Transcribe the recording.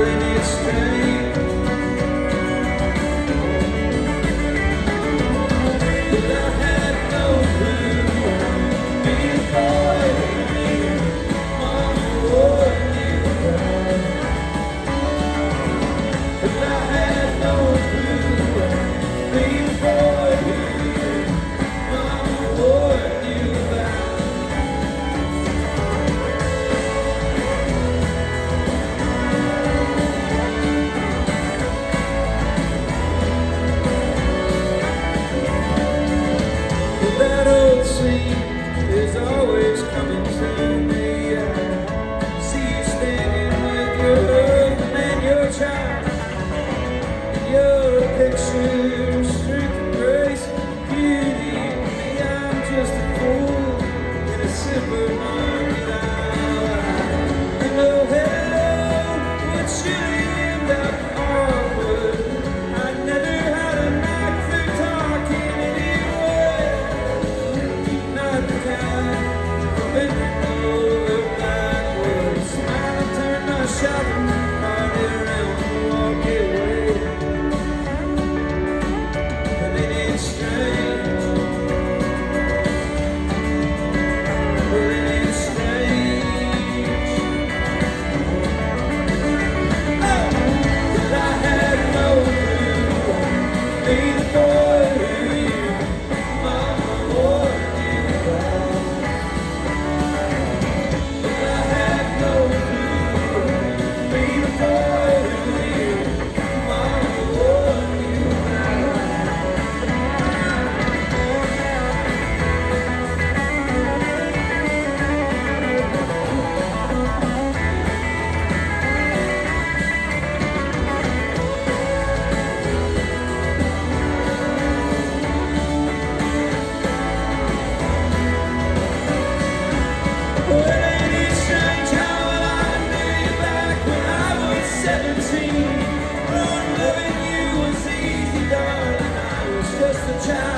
Is always coming to me. I see you standing with your husband and your child. You're a picture of strength and grace and beauty. Me, I'm just a fool in a silver market aisle. Hello, hello, what should end up awkward? I never had a knack for talking anyway. Not the kind bend over backwards, smile and turn my shopping cart around and walk away. But it ain't strange. Well, it ain't strange. Oh, 'cause I had no clue. Be the boy who you mama warned you about. Loving you was easy, darling. I was just a child.